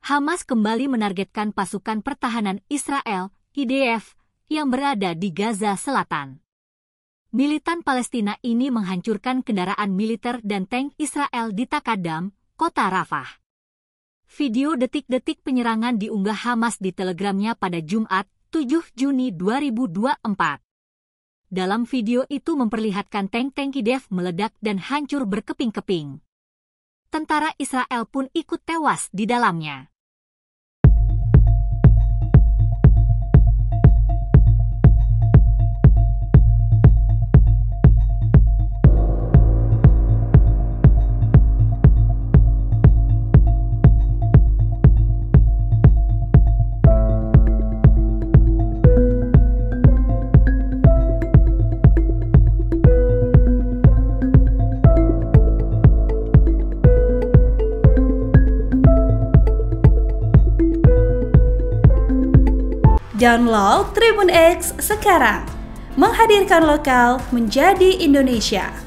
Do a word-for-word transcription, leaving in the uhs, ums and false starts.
Hamas kembali menargetkan pasukan pertahanan Israel, I D F, yang berada di Gaza Selatan. Militan Palestina ini menghancurkan kendaraan militer dan tank Israel di Takadam, kota Rafah. Video detik-detik penyerangan diunggah Hamas di Telegramnya pada Jumat, tujuh Juni dua ribu dua puluh empat. Dalam video itu memperlihatkan tank-tank I D F meledak dan hancur berkeping-keping. Tentara Israel pun ikut tewas di dalamnya. Download Tribun X sekarang, menghadirkan lokal menjadi Indonesia.